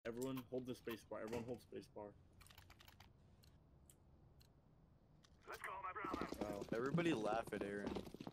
Everyone hold the space bar. Everyone hold space bar. Let's call my brother. Wow. Everybody laugh at Aaron.